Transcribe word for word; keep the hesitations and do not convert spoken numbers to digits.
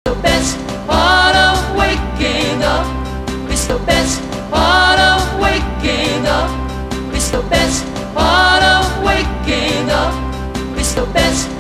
the best part of waking up. It's the best part of waking up. It's the best part of waking up. It's the best